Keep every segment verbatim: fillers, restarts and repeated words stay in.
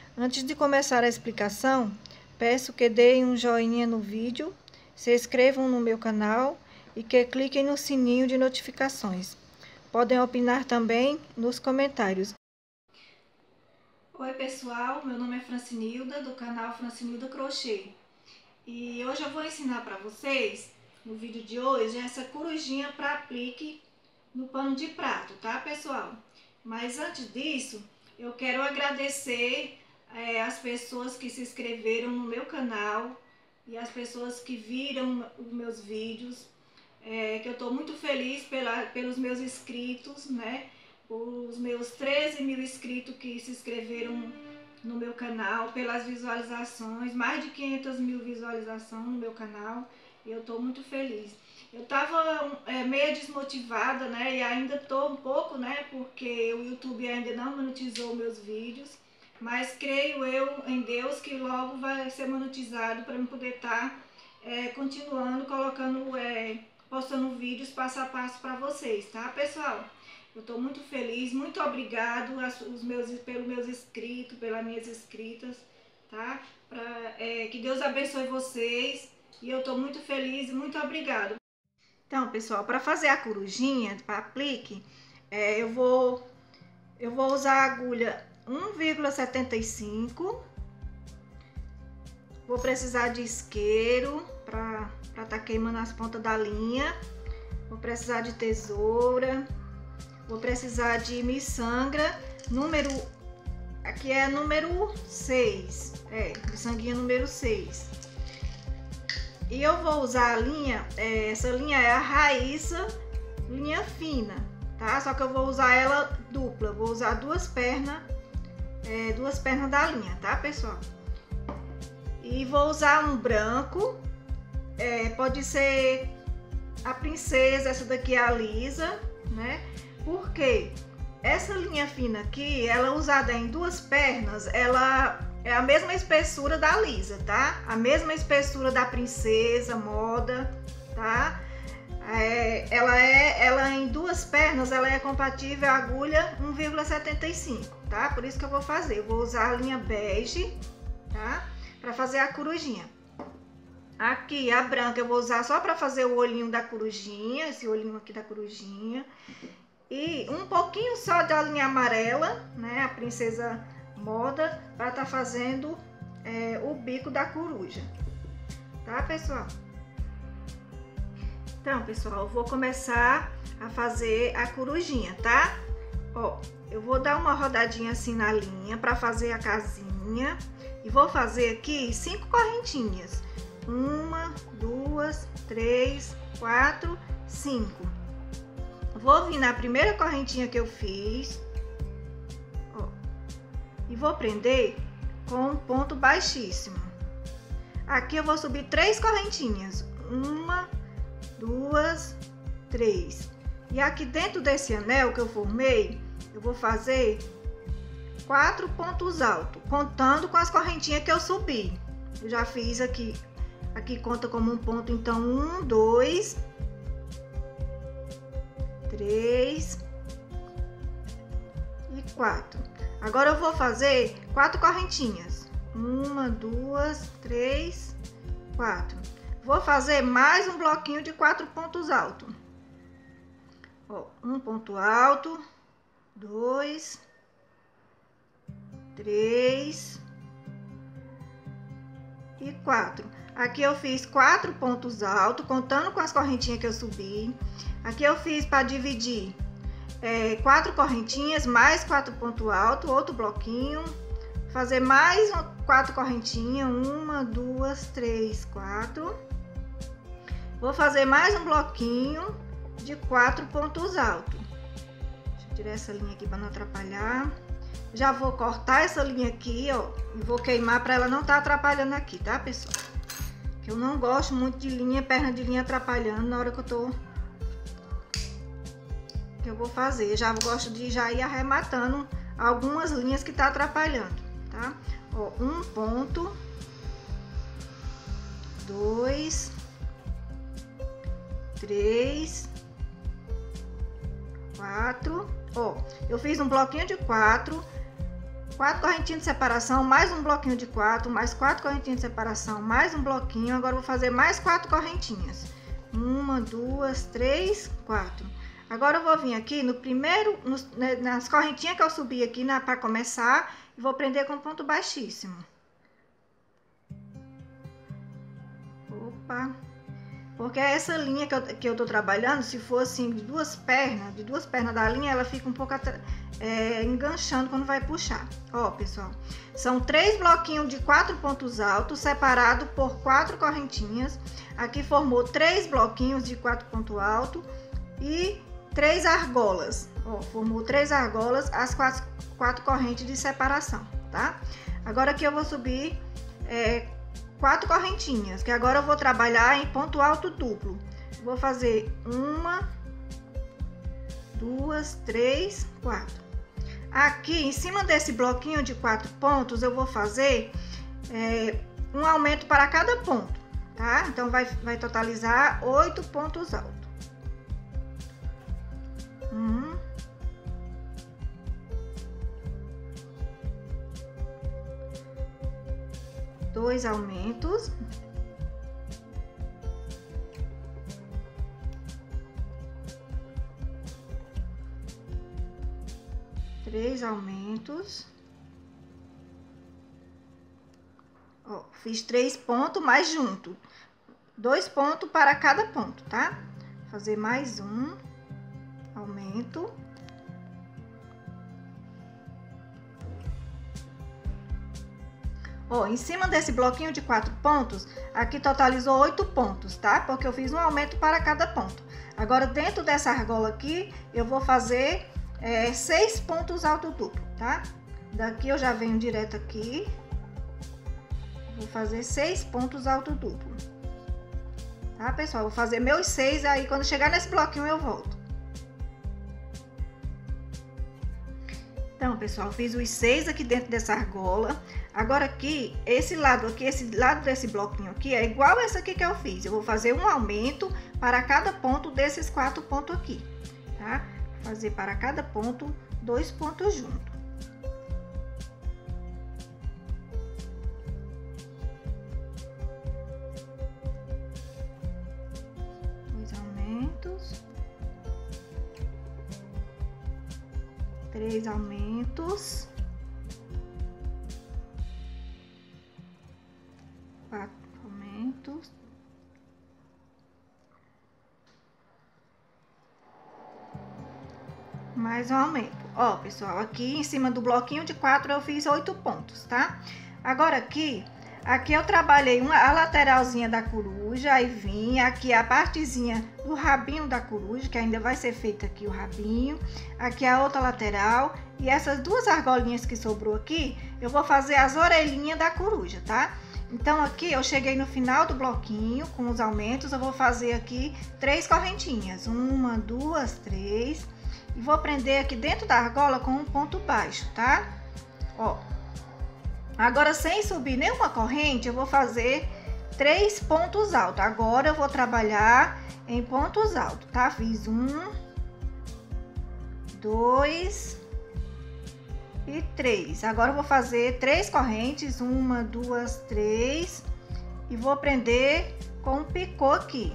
Antes de começar a explicação, peço que deem um joinha no vídeo, se inscrevam no meu canal e que cliquem no sininho de notificações. Podem opinar também nos comentários. Oi pessoal, meu nome é Francinilda, do canal Francinilda Crochê. E hoje eu vou ensinar para vocês, no vídeo de hoje, essa corujinha para aplique no pano de prato, tá pessoal? Mas antes disso, eu quero agradecer é, as pessoas que se inscreveram no meu canal e as pessoas que viram os meus vídeos, é, que eu estou muito feliz pela, pelos meus inscritos, né? Os meus treze mil inscritos que se inscreveram no meu canal, pelas visualizações, mais de quinhentas mil visualizações no meu canal, e eu estou muito feliz. Eu estava é, meio desmotivada, né, e ainda estou um pouco, né, porque o YouTube ainda não monetizou meus vídeos, mas creio eu em Deus que logo vai ser monetizado para eu poder estar tá, é, continuando colocando, é, postando vídeos passo a passo para vocês, tá, pessoal? Eu estou muito feliz, muito obrigado aos meus, pelos meus inscritos, pelas minhas inscritas, tá? Pra, é, que Deus abençoe vocês e eu estou muito feliz e muito obrigado. Então, pessoal, para fazer a corujinha, para aplique, é, eu, vou, eu vou usar a agulha um vírgula setenta e cinco. Vou precisar de isqueiro para estar tá queimando as pontas da linha. Vou precisar de tesoura. Vou precisar de miçangra, número, aqui é número seis, é, miçanguinha número seis. E eu vou usar a linha, é, essa linha é a Raíssa, linha fina, tá? Só que eu vou usar ela dupla, vou usar duas pernas, é, duas pernas da linha, tá, pessoal? E vou usar um branco, é, pode ser a princesa, essa daqui é a lisa, né? Porque essa linha fina aqui, ela usada em duas pernas, ela é a mesma espessura da lisa, tá? A mesma espessura da princesa, moda, tá? É, ela é, ela em duas pernas, ela é compatível à agulha um vírgula setenta e cinco, tá? Por isso que eu vou fazer, eu vou usar a linha bege, tá? Para fazer a corujinha. Aqui a branca eu vou usar só para fazer o olhinho da corujinha, esse olhinho aqui da corujinha. E um pouquinho só da linha amarela, né, a princesa moda, para estar tá fazendo é, o bico da coruja, tá, pessoal? Então, pessoal, eu vou começar a fazer a corujinha, tá? Ó, eu vou dar uma rodadinha assim na linha para fazer a casinha e vou fazer aqui cinco correntinhas. Uma, duas, três, quatro, cinco. Vou vir na primeira correntinha que eu fiz, ó, e vou prender com um ponto baixíssimo. Aqui eu vou subir três correntinhas, uma, duas, três. E aqui dentro desse anel que eu formei, eu vou fazer quatro pontos altos, contando com as correntinhas que eu subi. Eu já fiz aqui, aqui conta como um ponto, então um, dois, três e quatro. Agora eu vou fazer quatro correntinhas. Uma, duas, três, quatro. Vou fazer mais um bloquinho de quatro pontos altos. Ó, um ponto alto, dois, três e quatro. Aqui eu fiz quatro pontos altos, contando com as correntinhas que eu subi. Aqui eu fiz para dividir é, quatro correntinhas, mais quatro pontos altos, outro bloquinho. Fazer mais quatro correntinhas, uma, duas, três, quatro. Vou fazer mais um bloquinho de quatro pontos altos. Deixa eu tirar essa linha aqui para não atrapalhar. Já vou cortar essa linha aqui, ó, e vou queimar para ela não estar atrapalhando aqui, tá, pessoal? Eu não gosto muito de linha, perna de linha atrapalhando na hora que eu tô que eu vou fazer. Já gosto de já ir arrematando algumas linhas que tá atrapalhando, tá? Ó, um ponto, dois, três, quatro. Ó, eu fiz um bloquinho de quatro, quatro correntinhas de separação, mais um bloquinho de quatro, mais quatro correntinhas de separação, mais um bloquinho. Agora eu vou fazer mais quatro correntinhas. Uma, duas, três, quatro. Agora eu vou vir aqui no primeiro, nos, nas correntinhas que eu subi aqui para começar, e vou prender com ponto baixíssimo. Opa! Porque essa linha que eu, que eu tô trabalhando, se for assim, de duas pernas, de duas pernas da linha, ela fica um pouco é, enganchando quando vai puxar. Ó, pessoal, são três bloquinhos de quatro pontos altos, separado por quatro correntinhas. Aqui formou três bloquinhos de quatro pontos altos e três argolas. Ó, formou três argolas, as quatro, quatro correntes de separação, tá? Agora aqui eu vou subir... É, quatro correntinhas, que agora eu vou trabalhar em ponto alto duplo. Vou fazer uma, duas, três, quatro. Aqui em cima desse bloquinho de quatro pontos, eu vou fazer é, um aumento para cada ponto, tá? Então vai, vai totalizar oito pontos altos. Um, dois aumentos, três aumentos, ó, fiz três pontos mais junto, dois pontos para cada ponto, tá? Vou fazer mais um aumento. Ó, em cima desse bloquinho de quatro pontos, aqui totalizou oito pontos, tá? Porque eu fiz um aumento para cada ponto. Agora, dentro dessa argola aqui, eu vou fazer é, seis pontos alto duplo, tá? Daqui eu já venho direto aqui. Vou fazer seis pontos alto duplo. Tá, pessoal? Vou fazer meus seis, aí quando chegar nesse bloquinho eu volto. Então, pessoal, fiz os seis aqui dentro dessa argola. Agora aqui, esse lado aqui, esse lado desse bloquinho aqui é igual esse aqui que eu fiz. Eu vou fazer um aumento para cada ponto desses quatro pontos aqui, tá? Vou fazer para cada ponto dois pontos juntos. Dois aumentos. Três aumentos, quatro aumentos, mais um aumento. Ó, pessoal, aqui em cima do bloquinho de quatro eu fiz oito pontos, tá? Agora aqui, aqui eu trabalhei uma, a lateralzinha da coruja, aí vim aqui a partezinha do rabinho da coruja, que ainda vai ser feita aqui o rabinho. Aqui a outra lateral, e essas duas argolinhas que sobrou aqui, eu vou fazer as orelhinhas da coruja, tá? Então aqui eu cheguei no final do bloquinho com os aumentos, eu vou fazer aqui três correntinhas, uma, duas, três, e vou prender aqui dentro da argola com um ponto baixo, tá? Ó, agora sem subir nenhuma corrente, eu vou fazer três pontos altos. Agora eu vou trabalhar em pontos altos, tá? Fiz um, dois e três. Agora eu vou fazer três correntes, uma, duas, três, e vou prender com um picô aqui.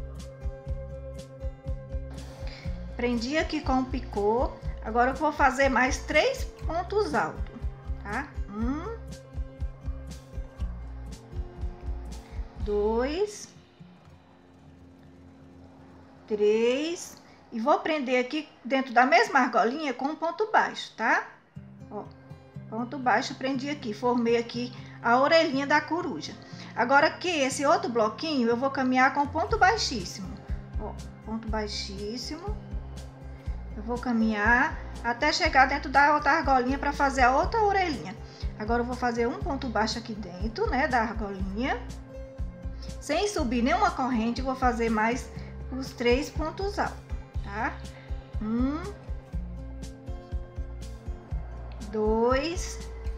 Prendi aqui com um picô. Agora eu vou fazer mais três pontos altos, tá? Um, dois, três, e vou prender aqui dentro da mesma argolinha com um ponto baixo, tá? Ó, ponto baixo, prendi aqui, formei aqui a orelhinha da coruja. Agora aqui, esse outro bloquinho, eu vou caminhar com ponto baixíssimo. Ó, ponto baixíssimo. Eu vou caminhar até chegar dentro da outra argolinha para fazer a outra orelhinha. Agora eu vou fazer um ponto baixo aqui dentro, né, da argolinha. Sem subir nenhuma corrente, vou fazer mais os três pontos altos, tá? Um, dois,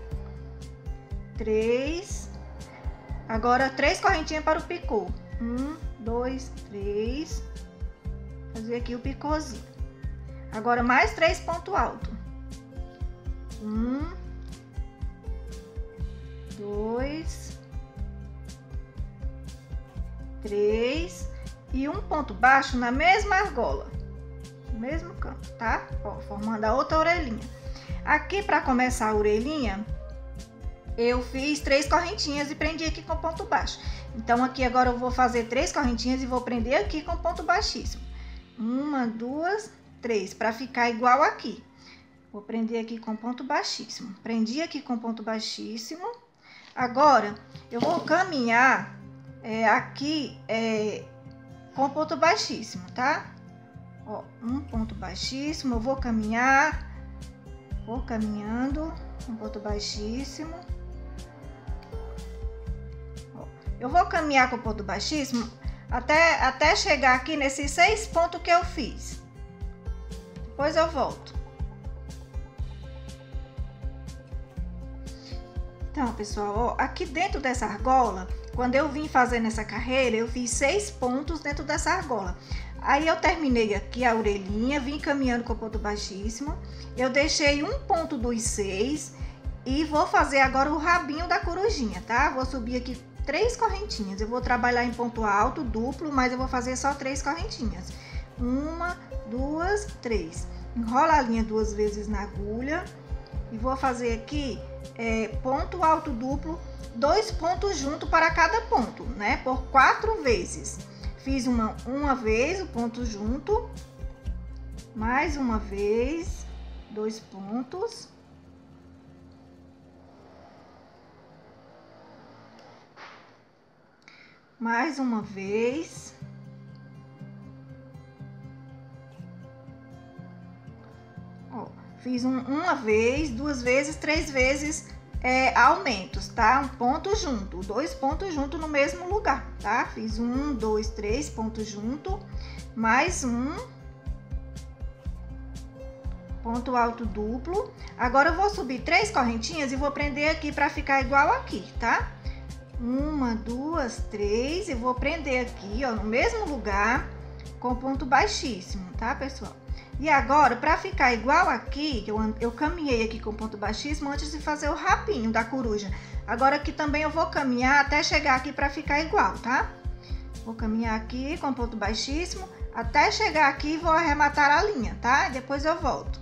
três. Agora três correntinhas para o picô. Um, dois, três. Fazer aqui o picôzinho. Agora mais três pontos altos. Um, dois, três e um ponto baixo na mesma argola, no mesmo canto, tá? Ó, formando a outra orelhinha. Aqui, para começar a orelhinha, eu fiz três correntinhas e prendi aqui com ponto baixo. Então, aqui agora eu vou fazer três correntinhas e vou prender aqui com ponto baixíssimo. Uma, duas, três, para ficar igual aqui. Vou prender aqui com ponto baixíssimo. Prendi aqui com ponto baixíssimo. Agora, eu vou caminhar é, aqui é, com ponto baixíssimo, tá? Ó, um ponto baixíssimo, eu vou caminhar, vou caminhando com ponto baixíssimo. Ó, eu vou caminhar com ponto baixíssimo até, até chegar aqui nesses seis pontos que eu fiz. Depois eu volto. Então, pessoal, ó, aqui dentro dessa argola, quando eu vim fazendo essa carreira, eu fiz seis pontos dentro dessa argola. Aí eu terminei aqui a orelhinha, vim caminhando com ponto baixíssimo. Eu deixei um ponto dos seis e vou fazer agora o rabinho da corujinha, tá? Vou subir aqui três correntinhas. Eu vou trabalhar em ponto alto, duplo, mas eu vou fazer só três correntinhas. Uma, duas, três. Enrola a linha duas vezes na agulha e vou fazer aqui é, ponto alto duplo, dois pontos junto para cada ponto, né? Por quatro vezes. Fiz uma, uma vez o ponto junto, mais uma vez, dois pontos. Mais uma vez. Ó, fiz um, uma vez, duas vezes, três vezes é, aumentos, tá? Um ponto junto, dois pontos junto no mesmo lugar, tá? Fiz um, dois, três pontos junto, mais um ponto alto duplo. Agora eu vou subir três correntinhas e vou prender aqui para ficar igual aqui, tá? Uma, duas, três, e vou prender aqui, ó, no mesmo lugar, com ponto baixíssimo, tá, pessoal? E agora, para ficar igual aqui, eu, eu caminhei aqui com ponto baixíssimo antes de fazer o rabinho da coruja. Agora aqui também eu vou caminhar até chegar aqui para ficar igual, tá? Vou caminhar aqui com ponto baixíssimo até chegar aqui e vou arrematar a linha, tá? Depois eu volto.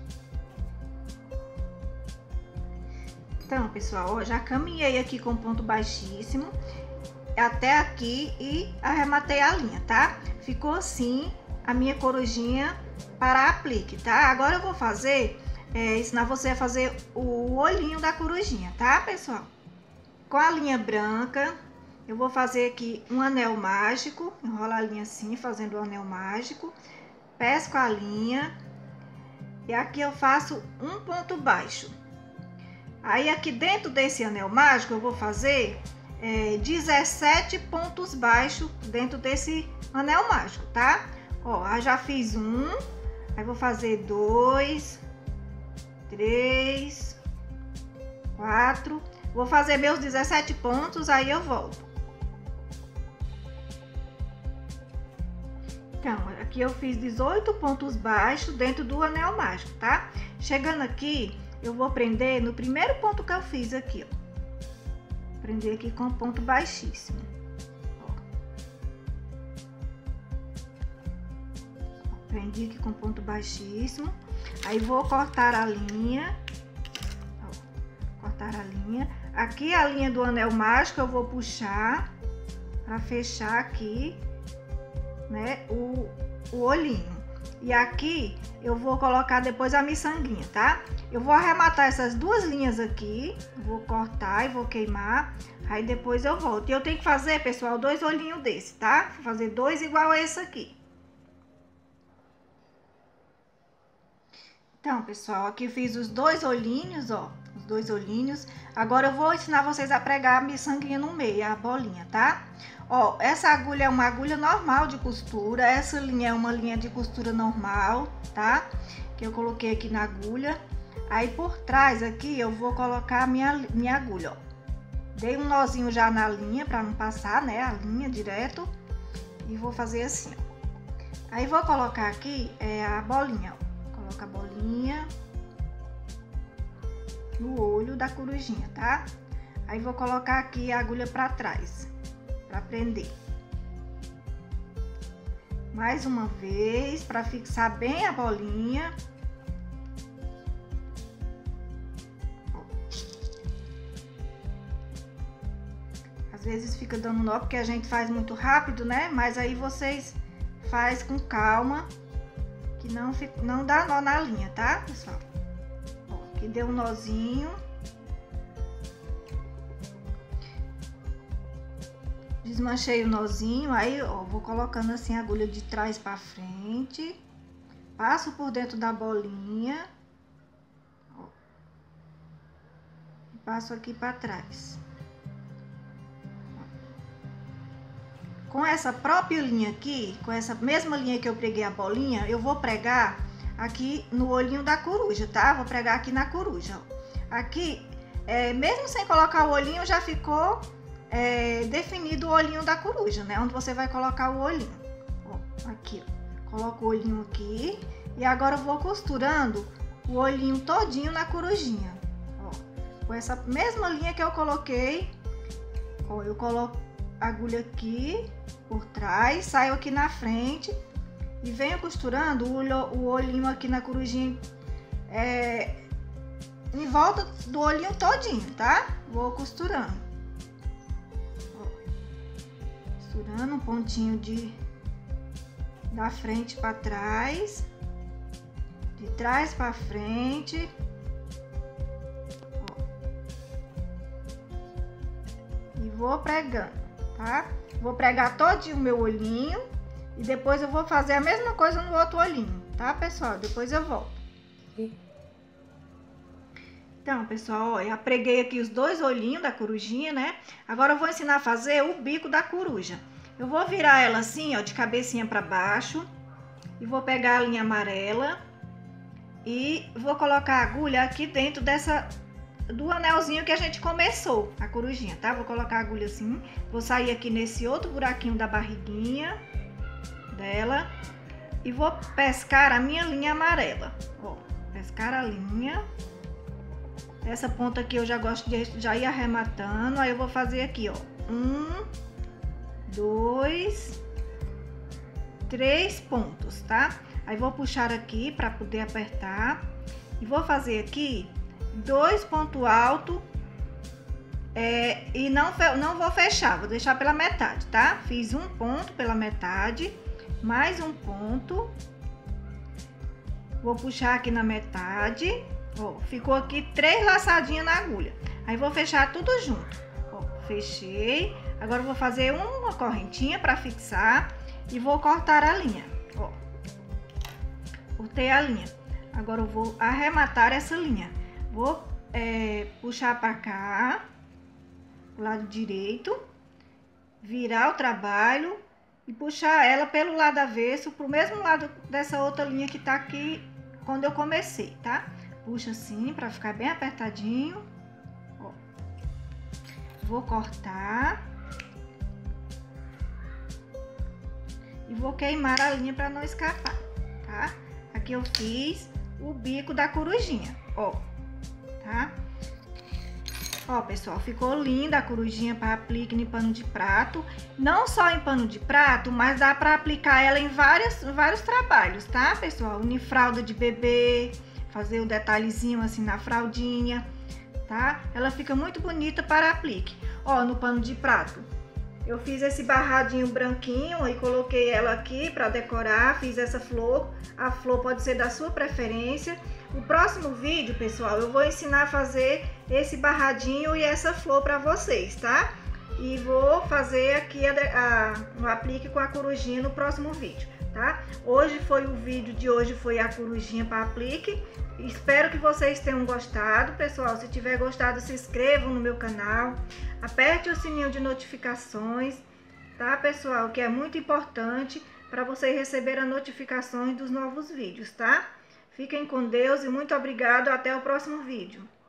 Então, pessoal, ó, já caminhei aqui com ponto baixíssimo até aqui e arrematei a linha, tá? Ficou assim a minha corujinha para aplique, tá? Agora eu vou fazer, é, ensinar você a fazer o olhinho da corujinha, tá, pessoal? Com a linha branca, eu vou fazer aqui um anel mágico, enrola a linha assim, fazendo o anel mágico, pesco a linha e aqui eu faço um ponto baixo. Aí aqui dentro desse anel mágico eu vou fazer é, dezessete pontos baixos dentro desse anel mágico, tá? Ó, eu já fiz um, aí vou fazer dois, três, quatro, vou fazer meus dezessete pontos, aí eu volto. Então, aqui eu fiz dezoito pontos baixos dentro do anel mágico, tá? Chegando aqui, eu vou prender no primeiro ponto que eu fiz aqui, ó. Prender aqui com ponto baixíssimo. Ó. Prendi aqui com ponto baixíssimo. Aí vou cortar a linha. Ó. Cortar a linha. Aqui a linha do anel mágico eu vou puxar para fechar aqui, né, o, o olhinho. E aqui eu vou colocar depois a miçanguinha, tá? Eu vou arrematar essas duas linhas aqui, vou cortar e vou queimar, aí depois eu volto. E eu tenho que fazer, pessoal, dois olhinhos desse, tá? Vou fazer dois igual a esse aqui. Então, pessoal, aqui eu fiz os dois olhinhos, ó, os dois olhinhos. Agora eu vou ensinar vocês a pregar a miçanguinha no meio, a bolinha, tá? Ó, essa agulha é uma agulha normal de costura, essa linha é uma linha de costura normal, tá? Que eu coloquei aqui na agulha. Aí por trás aqui eu vou colocar a minha, minha agulha, ó. Dei um nozinho já na linha pra não passar, né, a linha direto. E vou fazer assim, ó. Aí vou colocar aqui é, a bolinha, ó. Coloca a bolinha no olho da corujinha, tá? Aí vou colocar aqui a agulha para trás, para prender. Mais uma vez, para fixar bem a bolinha. Às vezes fica dando nó porque a gente faz muito rápido, né? Mas aí vocês faz com calma, que não, fica, não dá nó na linha, tá, pessoal? Ó, aqui deu um nozinho. Desmanchei o nozinho, aí, ó, vou colocando assim a agulha de trás pra frente. Passo por dentro da bolinha. Ó, e passo aqui pra trás. Com essa própria linha aqui, com essa mesma linha que eu preguei a bolinha, eu vou pregar aqui no olhinho da coruja, tá? Vou pregar aqui na coruja, ó. Aqui, é, mesmo sem colocar o olhinho, já ficou é, definido o olhinho da coruja, né? Onde você vai colocar o olhinho. Ó, aqui, ó. Coloco o olhinho aqui e agora eu vou costurando o olhinho todinho na corujinha. Ó, com essa mesma linha que eu coloquei, ó, eu coloco a agulha aqui por trás, saio aqui na frente e venho costurando o, olho, o olhinho aqui na corujinha, é, em volta do olhinho todinho, tá? Vou costurando. Ó, costurando um pontinho de da frente para trás, de trás para frente. Ó, e vou pregando, tá? Vou pregar todinho o meu olhinho e depois eu vou fazer a mesma coisa no outro olhinho, tá, pessoal? Depois eu volto. Então, pessoal, ó, eu preguei aqui os dois olhinhos da corujinha, né? Agora eu vou ensinar a fazer o bico da coruja. Eu vou virar ela assim, ó, de cabecinha para baixo e vou pegar a linha amarela e vou colocar a agulha aqui dentro dessa do anelzinho que a gente começou a corujinha, tá? Vou colocar a agulha assim, vou sair aqui nesse outro buraquinho da barriguinha dela e vou pescar a minha linha amarela, ó, pescar a linha. Essa ponta aqui eu já gosto de já ir arrematando, aí eu vou fazer aqui, ó, um, dois, três pontos, tá? Aí vou puxar aqui para poder apertar e vou fazer aqui dois pontos altos, é, e não, não vou fechar, vou deixar pela metade, tá? Fiz um ponto pela metade, mais um ponto, vou puxar aqui na metade, ó, ficou aqui três laçadinhas na agulha, aí vou fechar tudo junto, ó, fechei, agora eu vou fazer uma correntinha para fixar e vou cortar a linha, ó, cortei a linha, agora eu vou arrematar essa linha. Vou é, puxar para cá, do lado direito, virar o trabalho e puxar ela pelo lado avesso, pro mesmo lado dessa outra linha que tá aqui quando eu comecei, tá? Puxa assim para ficar bem apertadinho. Ó. Vou cortar e vou queimar a linha para não escapar, tá? Aqui eu fiz o bico da corujinha, ó. Tá? Ó, pessoal, ficou linda a corujinha para aplique em pano de prato. Não só em pano de prato, mas dá para aplicar ela em várias, vários trabalhos, tá, pessoal? Em fralda de bebê, fazer o detalhezinho assim na fraldinha, tá? Ela fica muito bonita para aplique. Ó, no pano de prato, eu fiz esse barradinho branquinho e coloquei ela aqui para decorar. Fiz essa flor. A flor pode ser da sua preferência. No próximo vídeo, pessoal, eu vou ensinar a fazer esse barradinho e essa flor para vocês, tá? E vou fazer aqui a, a, o aplique com a corujinha no próximo vídeo, tá? Hoje foi o vídeo de hoje, foi a corujinha para aplique. Espero que vocês tenham gostado, pessoal. Se tiver gostado, se inscrevam no meu canal, aperte o sininho de notificações, tá, pessoal? Que é muito importante para vocês receberem as notificações dos novos vídeos, tá? Fiquem com Deus e muito obrigado. Até o próximo vídeo.